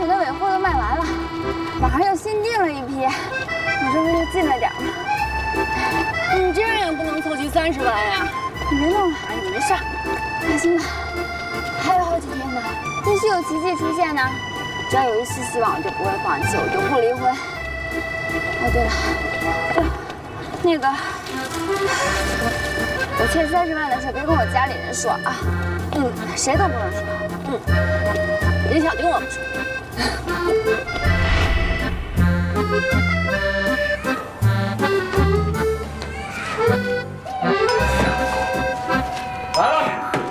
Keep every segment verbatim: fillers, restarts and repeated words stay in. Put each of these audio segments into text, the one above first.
我的尾货都卖完了，马上又新订了一批，我这不就进了点吗？ 你这样也不能凑齐三十万呀！ 你别弄了， 哎，你没事， 放心吧，还有好几天呢，也许有奇迹出现呢。只要有一丝希望，我就不会放弃，我就不离婚。哦，对了，那个，我欠三十万的事别跟我家里人说啊，嗯，谁都不能说， 嗯，连小丁我不说。 来了。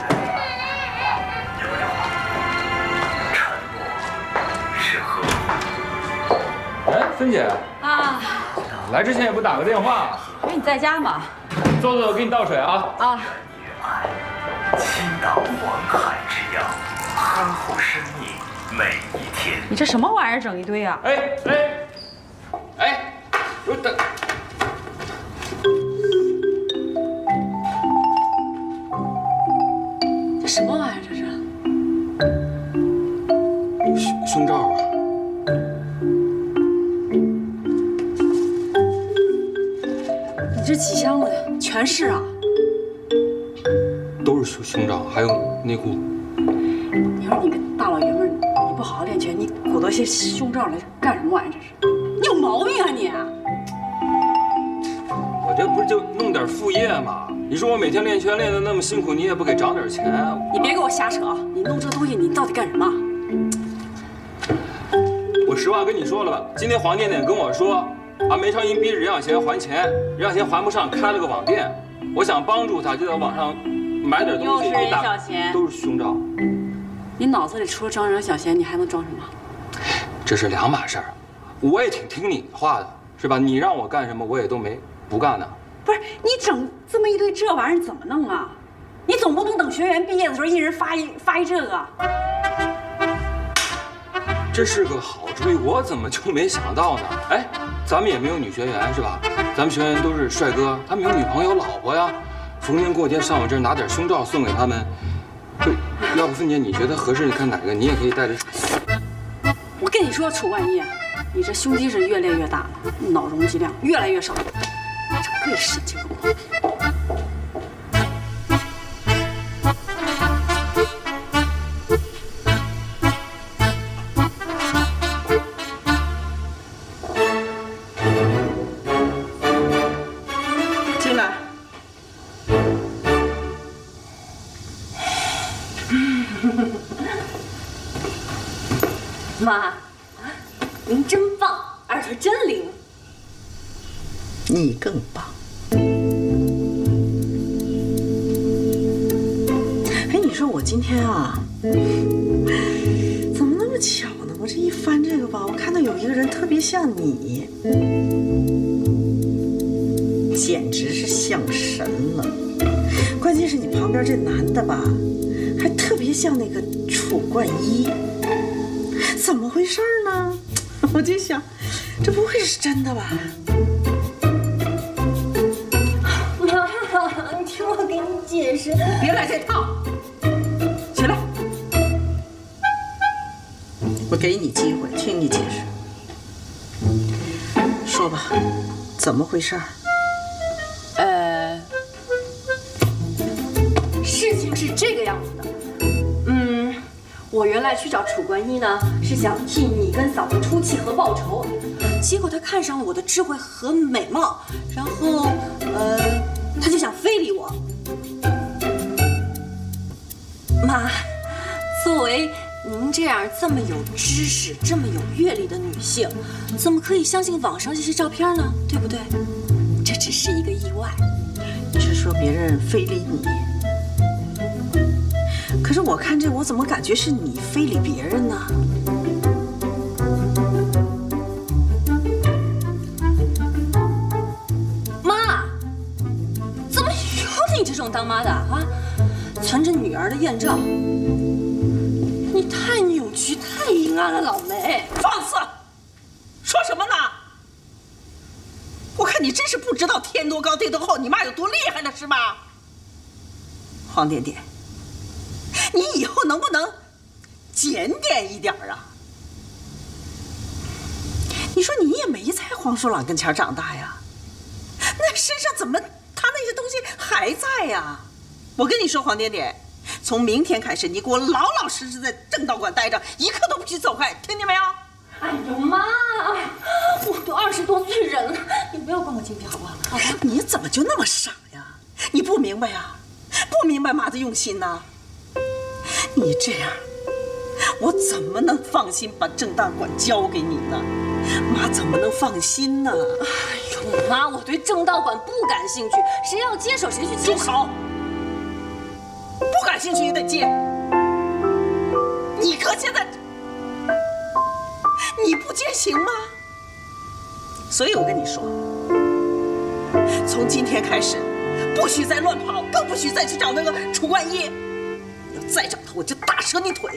哎，芬姐啊， 来之前也不打个电话？ 哎，你在家吗？ 坐坐，我给你倒水啊。 啊。 倾倒黄海之洋，呵护生命每一天。 你这什么玩意儿整一堆啊？ 哎哎哎，我等。 这什么玩意儿？这是？ 胸胸罩啊。 你这几箱子全是啊？ 都是胸胸罩，还有内裤。 你说你个大老爷们儿，你不好好练拳，你鼓捣些胸罩来干什么玩意儿？这是？你有毛病啊你！ 我这不是就弄点副业吗？你说我每天练拳练得那么辛苦，你也不给涨点钱？ 你别给我瞎扯！你弄这东西，你到底干什么？ 我实话跟你说了吧，今天黄点点跟我说，啊，梅长英逼着任小贤还钱，任小贤还不上，开了个网店。我想帮助他，就在网上买点东西。 又是任小贤， 都是胸罩。 你脑子里除了装任小贤，你还能装什么？ 这是两码事儿。我也挺听你话的，是吧？你让我干什么，我也都没不干呢。 不是你整这么一堆这玩意儿怎么弄啊？你总不能等学员毕业的时候一人发一发一这个。 这是个好主意，我怎么就没想到呢？哎，咱们也没有女学员是吧？咱们学员都是帅哥，他们有女朋友、老婆呀。逢年过节上我这儿拿点胸罩送给他们，不，要不芬姐你觉得合适？你看哪个？你也可以带着。 我跟你说，楚万一，你这胸肌是越练越大了，脑容积量越来越少，整个神经病。进来。 妈，您真棒，耳朵真灵。 你更棒。哎，你说我今天啊，怎么那么巧呢？我这一翻这个吧，我看到有一个人特别像你，简直是像神了。关键是你旁边这男的吧，还特别像那个楚冠一。怎么回事呢？我就想，这不会是真的吧？ 妈，你听我给你解释。 别来这套，起来，我给你机会，听你解释。说吧，怎么回事？ 呃，事情是这个样子的。嗯，我原来去找楚冠一呢，是想替你跟嫂子出气和报仇，结果他看上了我的智慧和美貌，然后呃，他就想非礼我。妈，作为您这样这么有知识、这么有阅历的女性，怎么可以相信网上这些照片呢？对不对？这只是一个意外。 你是说别人非礼你？可是我看这，我怎么感觉是你非礼别人呢？ 妈，怎么有你这种当妈的啊？存着女儿的艳照，你太扭曲、太阴暗了，老梅。 放肆！说什么呢？我看你真是不知道天多高地多厚，你妈有多厉害了是吧？黄点点，你以后能不能检点一点啊？ 你说你也没在黄鼠狼跟前长大呀，那身上怎么他那些东西还在呀？我跟你说，黄点点，从明天开始，你给我老老实实在正道馆待着，一刻都不许走开，听见没有？ 哎呦妈，我都二十多岁人了，你不要管我精皮好不好？好吧。 你怎么就那么傻呀？你不明白呀？不明白妈的用心呐？你这样，我怎么能放心把正道馆交给你呢？妈怎么能放心呢？ 哎呦妈，我对正道馆不感兴趣，谁要接手谁去接手。 住口！不感兴趣也得接。你可现在，你不接行吗？所以我跟你说，从今天开始，不许再乱跑，更不许再去找那个楚冠一。要再找他，我就打折你腿。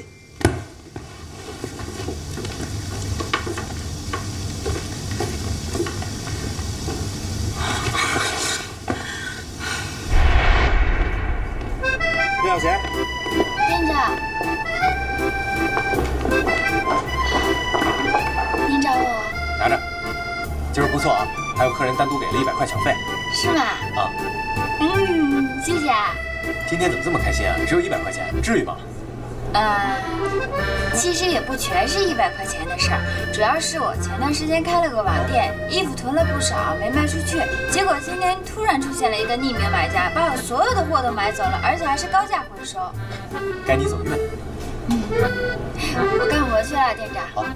刘小贤， 店长，您找我拿着，今儿不错啊，还有客人单独给了一百块小费。 是吗？ 啊， 嗯，谢谢啊。 今天怎么这么开心啊？只有一百块钱，至于吗？ 呃，其实也不全是一百块钱的事儿，主要是我前段时间开了个网店，衣服囤了不少，没卖出去。结果今天突然出现了一个匿名买家，把我所有的货都买走了，而且还是高价回收。 该你走运了。 嗯，我干活去了，店长。 好。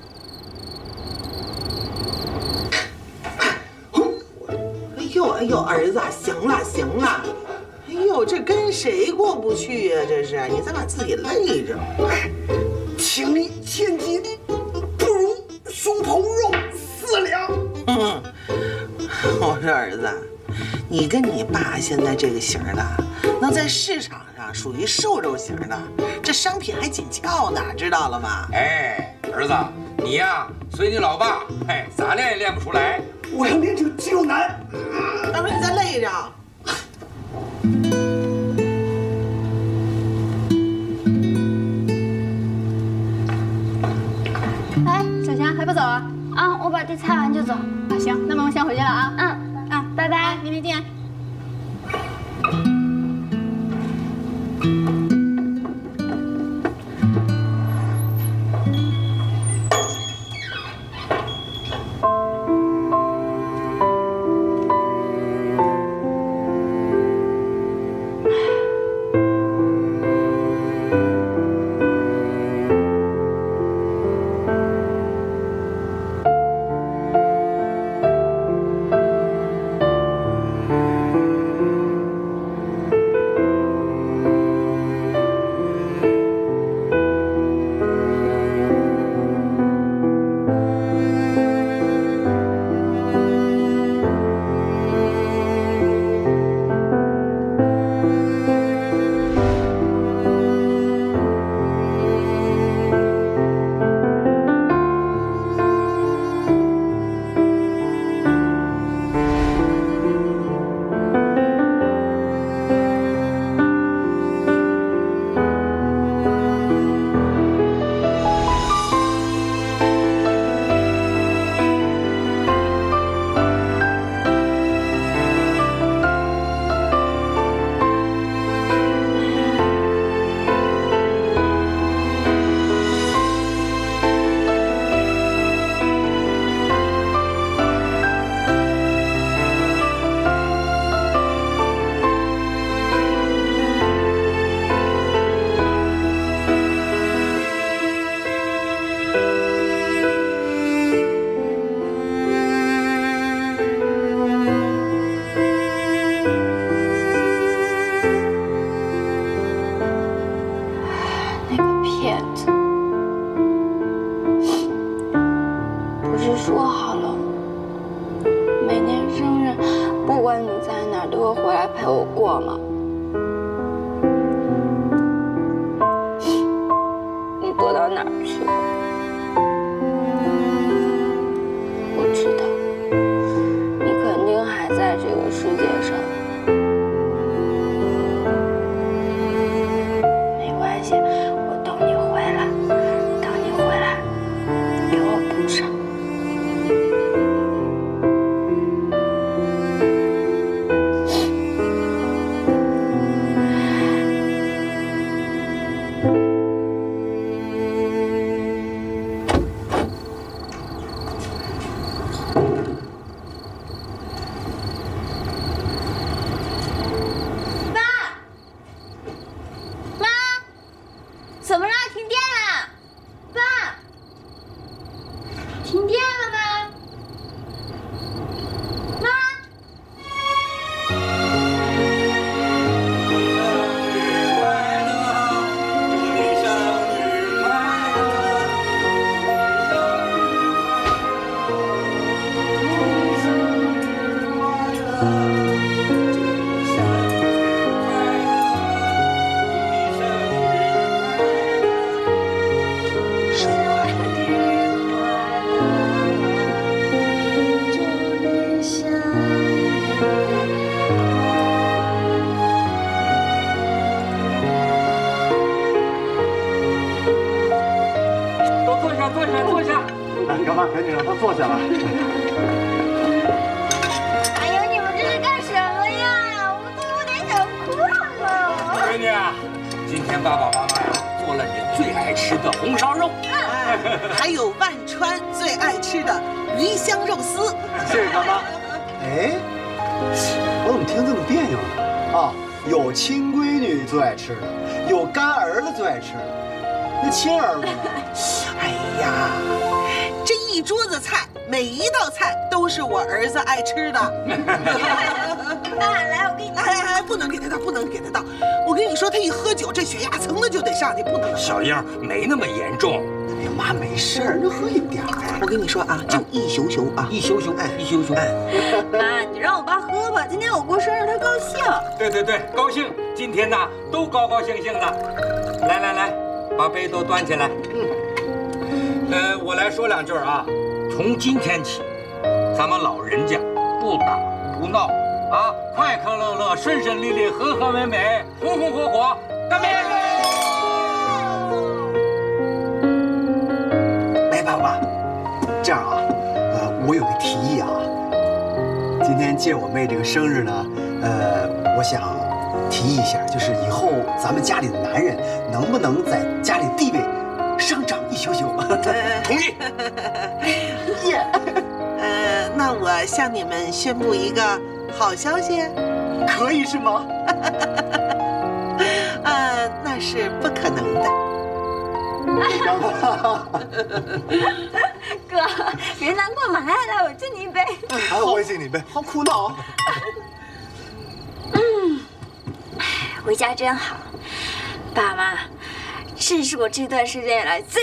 哎呦哎呦，儿子，行了行了。哎呦，这跟谁过不去呀？这是你再把自己累着。 情理千金，不如胸脯肉四两。 嗯，我说儿子，你跟你爸现在这个型的，那在市场上属于瘦肉型的，这商品还紧俏呢，知道了吗？ 哎，儿子，你呀，随你老爸，哎，咋练也练不出来。 我要练成肌肉男。 当时你再累着。 哎，小强还不走啊？ 啊，我把地擦完就走。 啊，行，那么我先回去了啊。 嗯啊， 拜拜， 明天见。 来坐下。 哎，干妈，赶紧让他坐下来。 哎呦，你们这是干什么呀？我都有点想哭了。 闺女啊，今天爸爸妈妈呀做了你最爱吃的红烧肉， 哎，还有万川最爱吃的鱼香肉丝。 谢谢干妈。哎，我怎么听这么别扭呢？啊，有亲闺女最爱吃的，有干儿子最爱吃的，那亲儿子呢？ 哎呀，这一桌子菜，每一道菜都是我儿子爱吃的。 爸，来，我给你。 哎哎，不能给他倒，不能给他倒。我跟你说，他一喝酒，这血压蹭的就得上去，不能。 小英没那么严重。 哎呀妈，没事儿，就喝一点儿。 我跟你说啊，就一宿宿啊， 一宿宿，哎，一宿宿。 妈，你让我爸喝吧，今天我过生日，他高兴。 对对对，高兴。今天呐，都高高兴兴的。来来来，把杯都端起来。嗯。呃，我来说两句啊。从今天起，咱们老人家不打不闹啊，快快乐乐、顺顺利利、和和美美、红红火火，干杯！ 哎，爸爸，这样啊，呃，我有个提议啊。今天借我妹这个生日呢，呃，我想提议一下，就是以后咱们家里的男人能不能在家里地位上涨一宿宿？ 同意。 耶。呃，那我向你们宣布一个好消息。 可以是吗？ 呃，那是不可能的。 哥，别难过嘛，来来来，我敬你一杯。 哎，我也敬你一杯。好苦恼啊。 嗯，回家真好，爸妈，这是我这段时间以来最。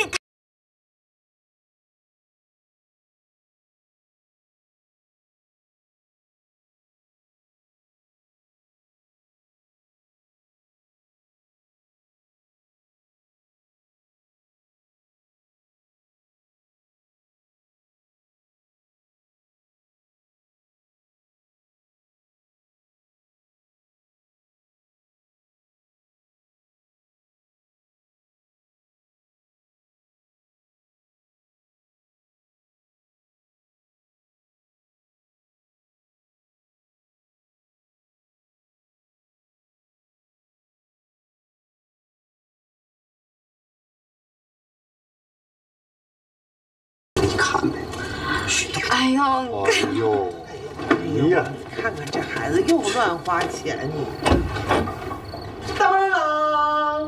看呗。 哎呦， 哎呦，哎呀， 看看这孩子又乱花钱，你。大门郎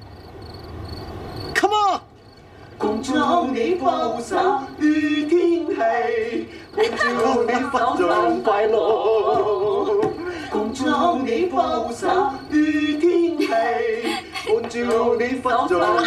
，Come on！ 恭祝你福壽與天齊，恭祝你福壽快樂。恭祝你福壽與天齊，恭祝你福壽。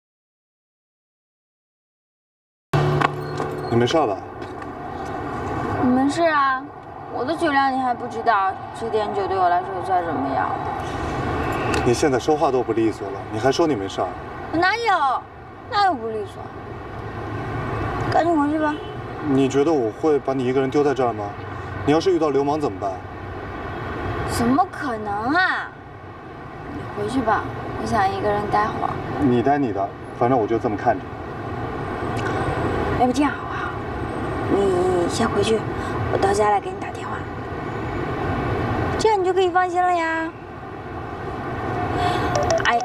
你没事吧？ 没事啊，我的酒量你还不知道，这点酒对我来说再怎么样？ 你现在说话都不利索了，你还说你没事儿？ 哪有，哪有不利索？赶紧回去吧。 你觉得我会把你一个人丢在这儿吗？你要是遇到流氓怎么办？ 怎么可能啊！你回去吧，我想一个人待会儿。 你待你的，反正我就这么看着。 要不这样好不好？你先回去，我到家来给你打电话，这样你就可以放心了呀。哎，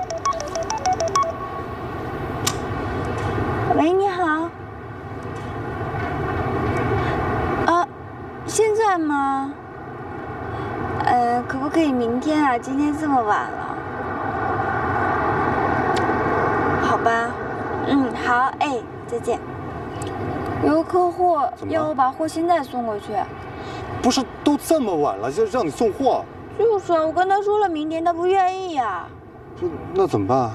喂，你好。啊，现在吗？呃，可不可以明天啊？今天这么晚了。好吧，嗯，好，哎，再见。有个客户要我把货现在送过去。 不是，都这么晚了，就让你送货。 就是啊，我跟他说了明天，他不愿意呀。 这那怎么办啊？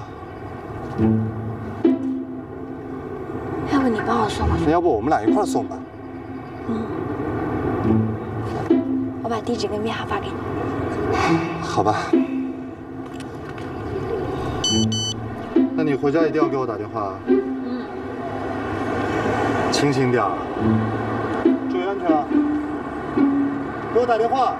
要不你帮我送过去？ 那要不我们俩一块送吧？ 嗯。我把地址跟编号发给你。 好吧。那你回家一定要给我打电话。 嗯。 清醒点儿，注意安全啊！给我打电话。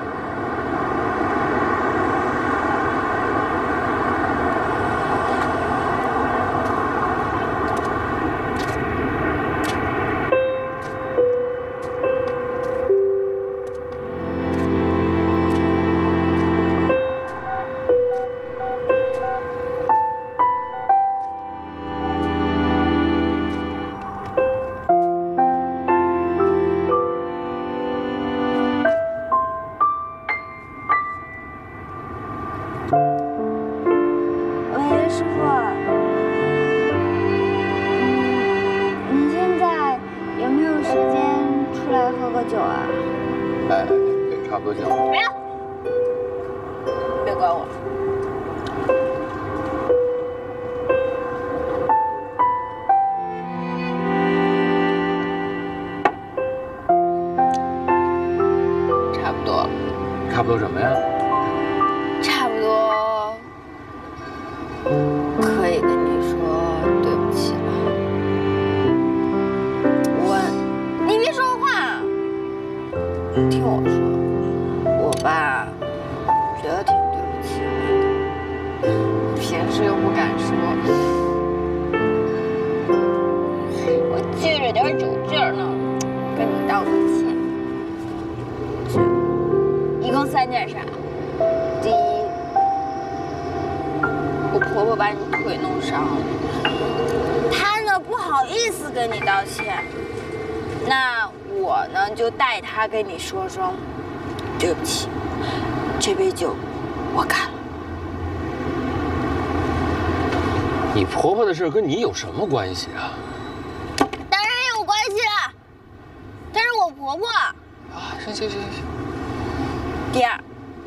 差不多什么呀？ 差不多可以跟你说对不起了。我，你别说话，听我说，我吧觉得挺对不起你的，平时又不敢说，我借着点酒劲儿呢，跟你道个歉。一共三件事。第一，我婆婆把你腿弄伤了，她呢不好意思跟你道歉，那我呢就代她跟你说声对不起，这杯酒我干了。 你婆婆的事跟你有什么关系啊？ 当然有关系了，她是我婆婆。 啊，行行行行。 第二，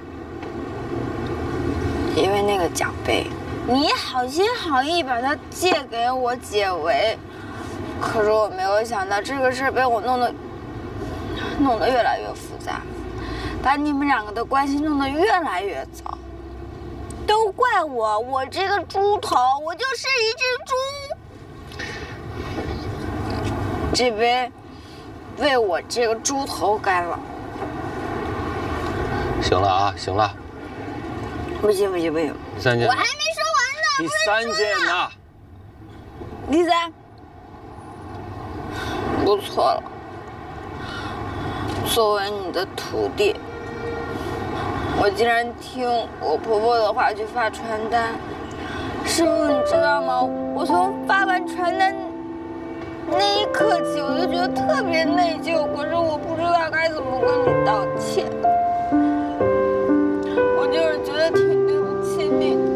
因为那个奖杯，你好心好意把它借给我解围，可是我没有想到这个事被我弄得弄得越来越复杂，把你们两个的关系弄得越来越糟。都怪我，我这个猪头，我就是一只猪。这杯为我这个猪头干了。 行了啊，行了。 不行不行不行， 第三件， 我还没说完呢。 第三件呢？ 第三，我错了。作为你的徒弟，我竟然听我婆婆的话去发传单。师傅，你知道吗？我从发完传单那一刻起，我就觉得特别内疚，可是我不知道该怎么跟你道歉。我就是觉得挺对不起你的。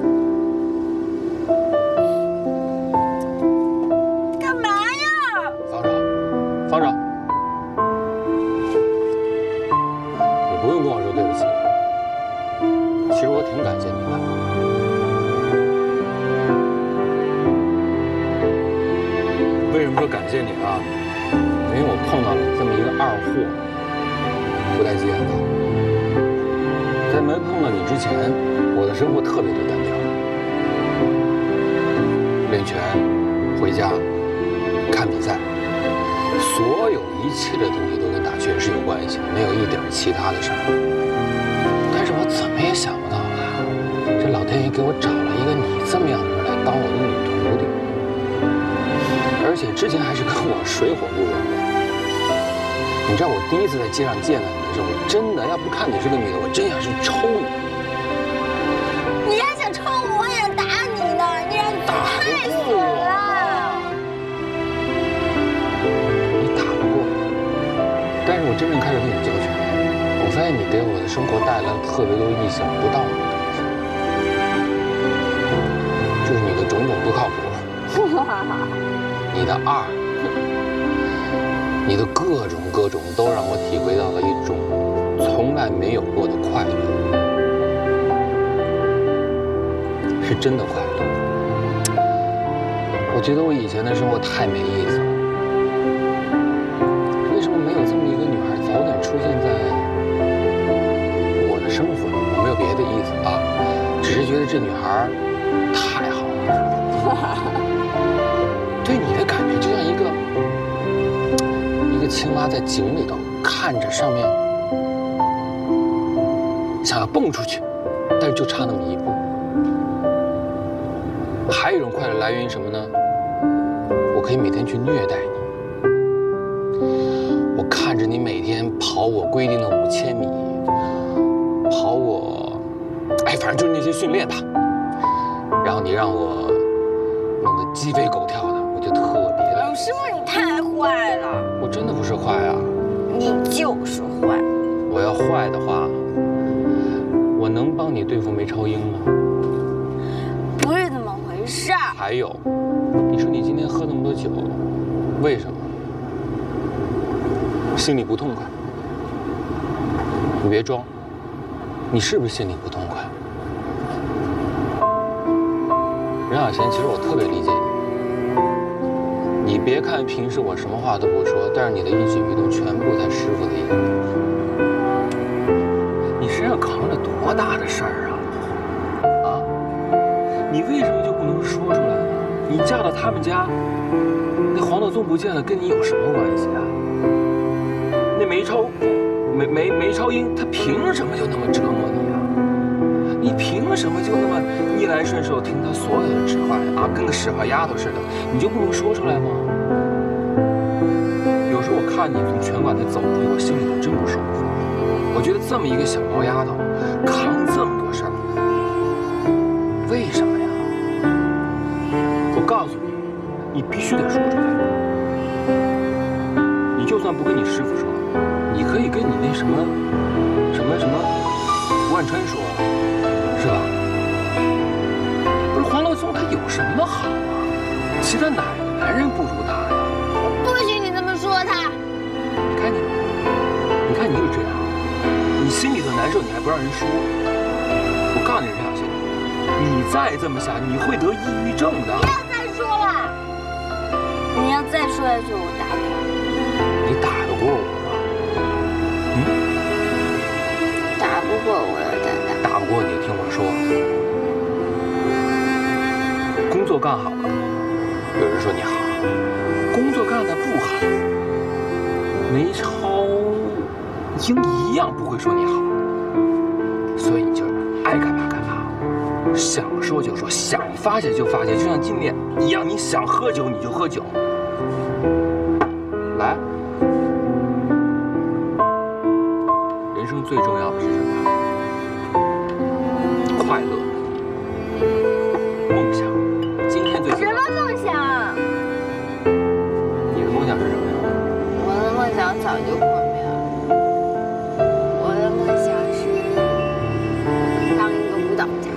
干嘛呀？ 方少，方少，你不用跟我说对不起。其实我挺感谢你的。为什么说感谢你啊？ 因为我碰到了这么一个二货，不带急眼的。在没碰到你之前，我的生活特别的单调，练拳、回家、看比赛，所有一切的东西都跟打拳是有关系的，没有一点其他的事儿。但是我怎么也想不到啊，这老天爷给我找了一个你这么样的人来当我的女徒弟，而且之前还是跟我水火不容的。你知道我第一次在街上见到你的时候，我真的要不看你是个女的，我真想是抽你。 你要想抽我，我也打你呢，你让你太损了。 你打不过，但是我真正开始跟你交拳，我发现你给我的生活带来了特别多意想不到的东西，就是你的种种不靠谱，你的二。你的各种各种都让我体会到了一种从来没有过的快乐，是真的快乐。我觉得我以前的生活太没意思了，为什么没有这么一个女孩早点出现在我的生活里？我没有别的意思啊，只是觉得这女孩太好了，对你的感觉就像一个。一个青蛙在井里头看着上面，想要蹦出去，但是就差那么一步。还有一种快乐来源于什么呢？我可以每天去虐待你，我看着你每天跑我规定的五千米，跑我，哎，反正就是那些训练吧。然后你让我弄得鸡飞狗跳的，我就特别的。 老师傅，你太坏了。 我真的不是坏啊， 你就是坏。 我要坏的话，我能帮你对付梅超英吗？ 不是这么回事儿。 还有，你说你今天喝那么多酒，为什么？心里不痛快？你别装，你是不是心里不痛快？任小贤，其实我特别理解你。你别看平时我什么话都不说，但是你的一举一动全部在师傅的眼里。你身上扛着多大的事儿啊！啊，你为什么就不能说出来呢？你嫁到他们家，那黄道宗不见了，跟你有什么关系啊？那梅超，梅梅梅超英，她凭什么就那么折磨你啊？你凭什么就那么逆来顺受，听她所有的指唤啊，跟个使唤丫头似的？你就不能说出来吗？有时候我看你从拳馆里走出去，我心里头真不舒服。我觉得这么一个小毛丫头，扛这么多事儿，为什么呀？我告诉你，你必须得说出来。你就算不跟你师傅说，你可以跟你那什么什么什么吴万川说，是吧？不是黄老宗他有什么好啊？其他哪个男人不如他呀？ 不许你这么说他！ 你看你，你看你就这样，你心里头难受，你还不让人说。我告诉你，任小贤，你再这么想，你会得抑郁症的。 不要再说了！你要再说下去，我打你。 你打得过我吗？嗯？ 打不过我要再打。 打不过你就听我说。工作干好了，有人说你好；工作干得不好，梅超英一样不会说你好。所以你就爱干嘛干嘛，想说就说，想发泄就发泄，就像今天一样，你想喝酒你就喝酒。来，人生最重要的是什么？快乐、梦想。今天最什么梦想？ 你的梦想是什么呀？ 我的梦想早就破灭了。我的梦想是当一个舞蹈家。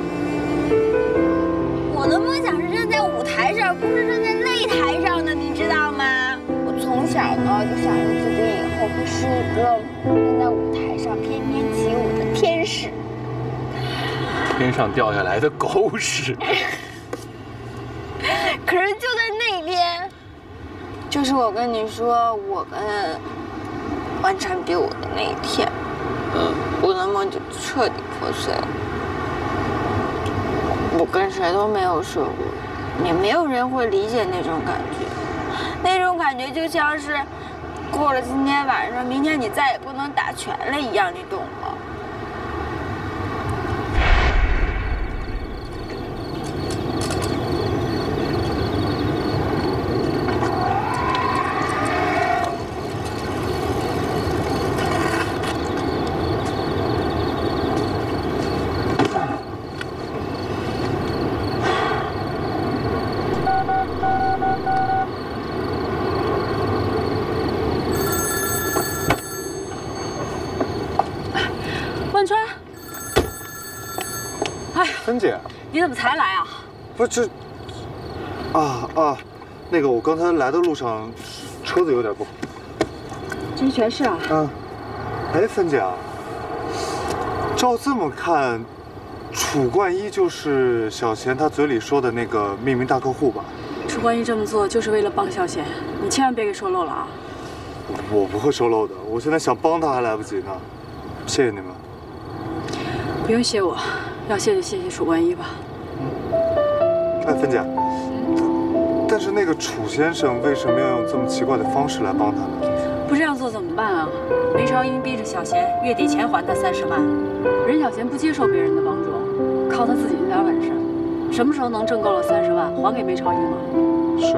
我的梦想是站在舞台上，不是站在擂台上的，你知道吗？我从小呢就想着自己以后会是一个站在舞台上翩翩起舞的天使。 天上掉下来的狗屎。 可是就在那天，就这是我跟你说我跟万찬比我的那一天，嗯，我的梦就彻底破碎了。我跟谁都没有说过，也没有人会理解那种感觉。那种感觉就像是过了今天晚上，明天你再也不能打拳了一样，你懂吗？ 万川，哎， 芬姐， 你怎么才来啊？ 不是这，啊啊，那个我刚才来的路上，车子有点不好。 这是全是啊。 嗯。哎，芬姐啊，照这么看，楚冠一就是小贤他嘴里说的那个秘密大客户吧？ 楚冠一这么做就是为了帮小贤，你千万别给说漏了啊！ 我不会说漏的，我现在想帮他还来不及呢。谢谢你们。 不用谢我，要谢就谢谢楚冠一吧。 哎，芬姐，但是那个楚先生为什么要用这么奇怪的方式来帮他呢？ 不这样做怎么办啊？梅超英逼着小贤月底前还他三十万，任小贤不接受别人的帮助，靠他自己那点本事，什么时候能挣够了三十万还给梅超英啊？ 是。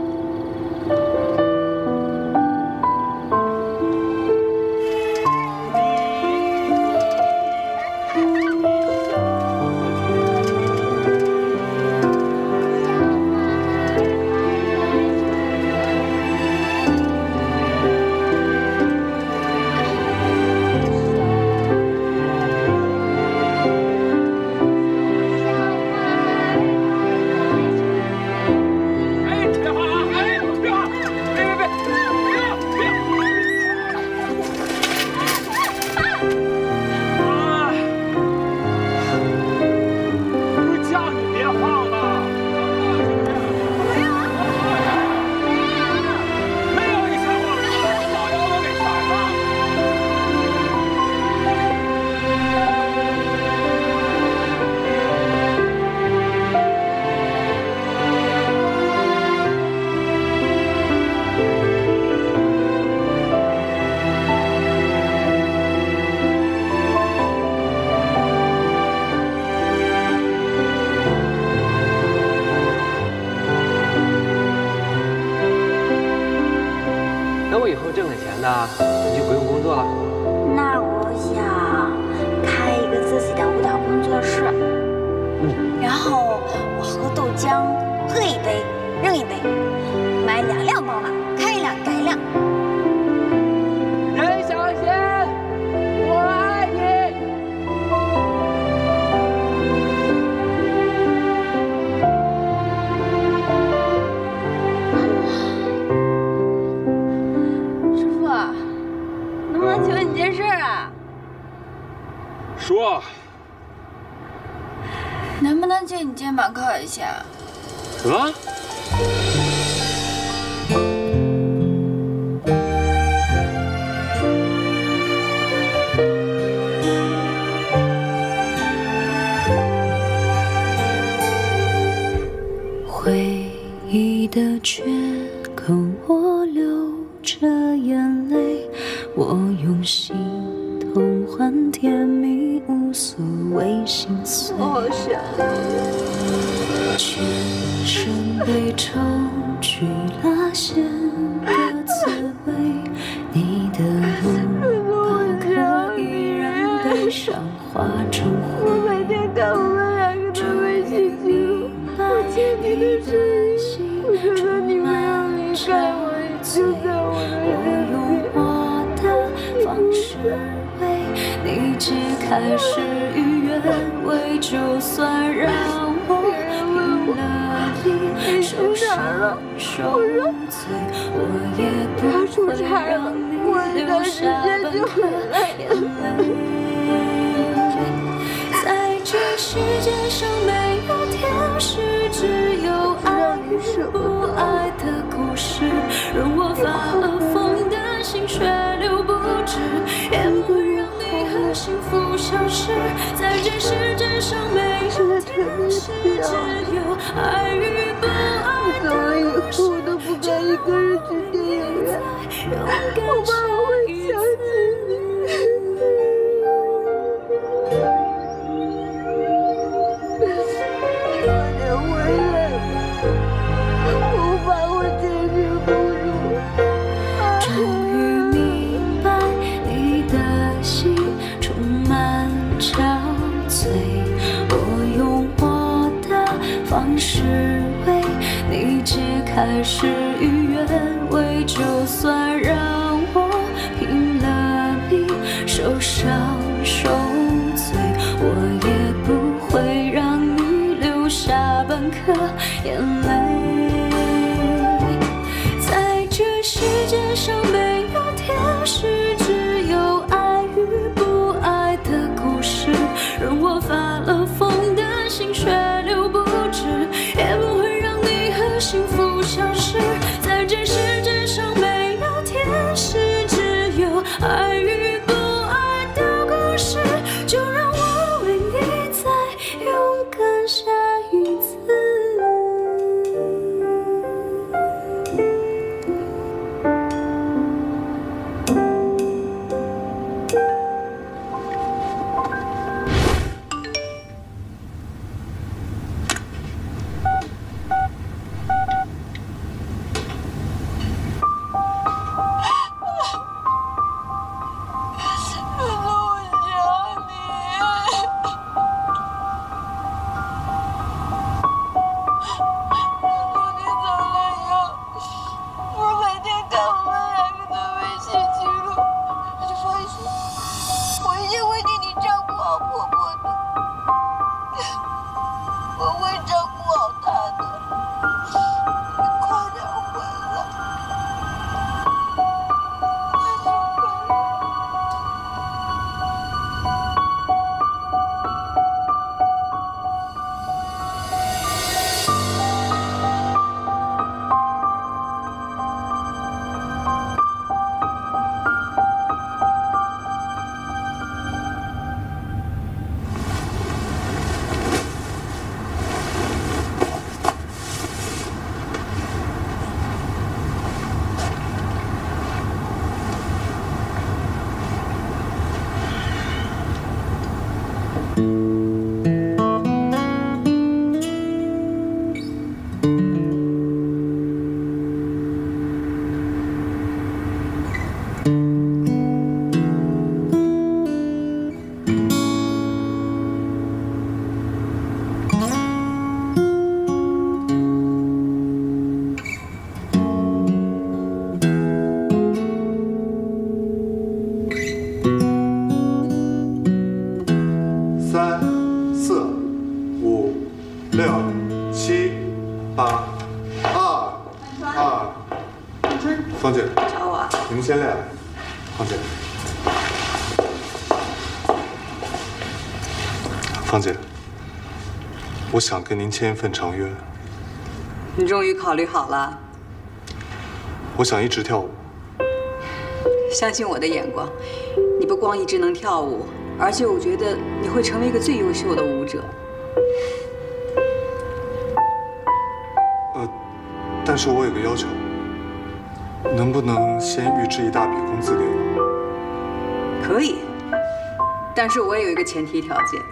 你就不用工作了。 那我想开一个自己的舞蹈工作室，嗯，然后我喝豆浆，喝一杯扔一杯，买两辆宝马，开一辆改一辆。 任小贤，我爱你。 师傅，能不能求你件事啊？ 说。 能不能借你肩膀靠一下？ 什么？ 回忆的缺口，我流着眼泪，我用心痛换甜蜜，无所谓心碎。 我好想全身被抽去拉线的滋味，你的拥抱可以让悲伤化成灰。 我每天看我们两个的微信记录，我欠你的是一，我觉得你没有离开我，就在我的用我的方式为你解开事与愿违，就算让我赢了你，受伤受罪，我也不会让你流下半颗眼泪。在这世界上没有天使，只有爱与不爱的故事，让我我发了疯的心血流不止，也不会让你和幸福消失。在这世界上没有天使，只有爱与不爱的故事。 我都不敢一个人去电影院，我怕我会想起你。快点回来吧，我怕我坚持不住。 终于明白你的心充满憔悴，我用我的方式为你解开事与愿违，就算让我拼了命受伤受罪，我也不会让你流下半颗眼泪。在这世界上没有天使，只有爱与不爱的故事。让我发了疯的心血流不止，也不会让你和幸福消失。在这世界上没有天使，只有爱与不爱的故事。就让我为你再勇敢下一次。 芳姐， 找我？ 你们先练。芳姐，芳姐，我想跟您签一份长约。 你终于考虑好了？ 我想一直跳舞。 相信我的眼光，你不光一直能跳舞，而且我觉得你会成为一个最优秀的舞者。 呃，但是我有个要求。 能不能先预支一大笔工资给我？ 可以，但是我也有一个前提条件。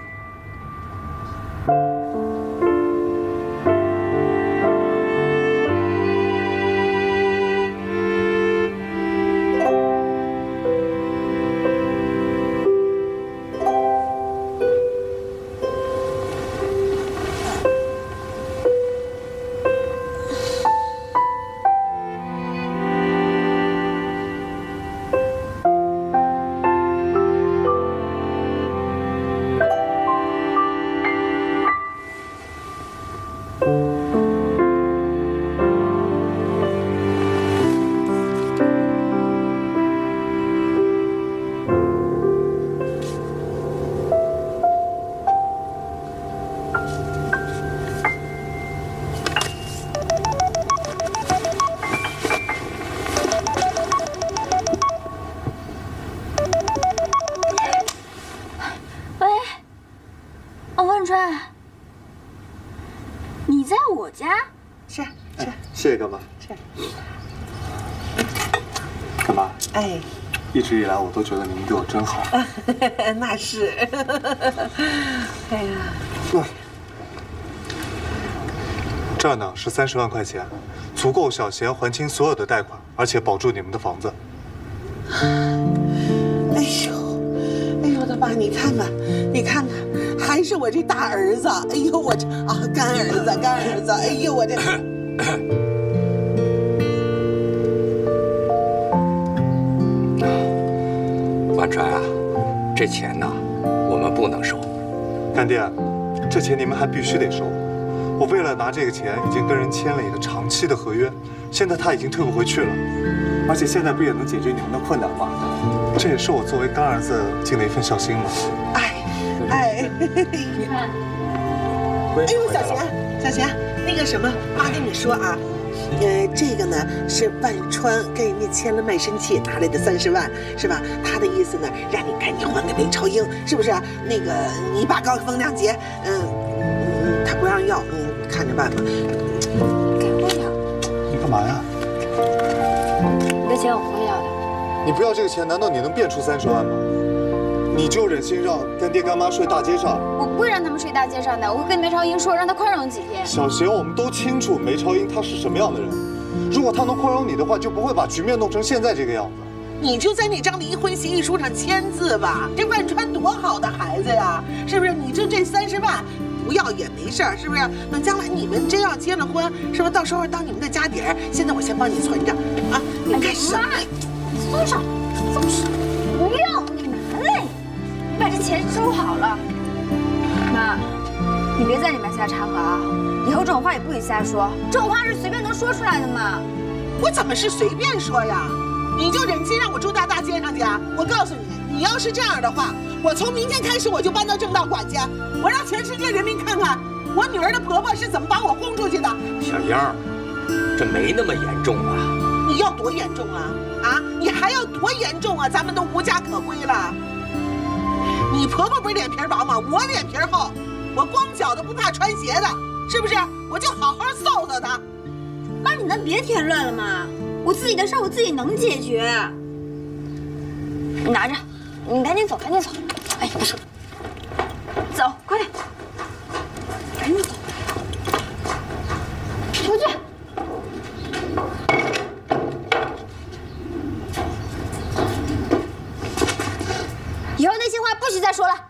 川，你在我家？ 是是， 谢谢干妈。 是。 干妈。 哎。 一直以来我都觉得您对我真好。 那是。哎呀。 那这呢是三十万块钱，足够小贤还清所有的贷款，而且保住你们的房子。 哎呦，哎呦我的妈！你看看，你看看，还是我这大儿子。哎呦我这啊干儿子，干儿子。哎呦我这。 万川啊，这钱呢，我们不能收。 干爹，这钱你们还必须得收。我为了拿这个钱，已经跟人签了一个长期的合约，现在他已经退不回去了。而且现在不也能解决你们的困难吗？这也是我作为干儿子尽的一份孝心嘛。 哎哎，你看，哎呦，小贤，小贤，那个什么，妈跟你说啊。呃，这个呢是万川跟人家签了卖身契拿来的三十万，是吧？他的意思呢，让你赶紧还给梅超英，是不是啊？那个你把高风亮节，嗯嗯，他不让要，你看着办吧。 给不了。 你干嘛呀？ 你的钱我不会要的。 你不要这个钱，难道你能变出三十万吗？你就忍心让干爹干妈睡大街上？ 我不会让他们睡大街上的，我会跟梅超英说，让他宽容几天。 小贤，我们都清楚梅超英她是什么样的人，如果她能宽容你的话，就不会把局面弄成现在这个样子。 你就在那张离婚协议书上签字吧，这万川多好的孩子呀，是不是？你就这三十万不要也没事儿，是不是？等将来你们真要结了婚，是不是？到时候当你们的家底儿，现在我先帮你存着啊。你干什么？ 松手，松手！不要你拿来。把这钱收好了，妈，你别在里面瞎掺和啊！以后这种话也不许瞎说，这种话是随便能说出来的吗？ 我怎么是随便说呀？你就忍心让我住大大街上去啊？我告诉你，你要是这样的话，我从明天开始我就搬到正道管家，我让全世界人民看看我女儿的婆婆是怎么把我轰出去的。 小英，这没那么严重啊！ 你要多严重啊？啊，你还要多严重啊？咱们都无家可归了。你婆婆不是脸皮薄吗？我脸皮厚，我光脚的不怕穿鞋的，是不是？我就好好臊臊她。 妈，你能别添乱了吗？我自己的事我自己能解决。你拿着，你赶紧走，赶紧走。哎，不是，走，快点，赶紧走，出去。以后那些话不许再说了。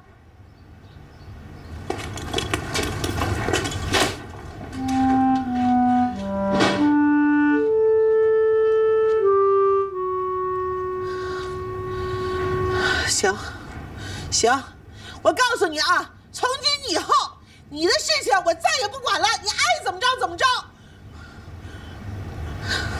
行，行，我告诉你啊，从今以后，你的事情我再也不管了，你爱怎么着怎么着。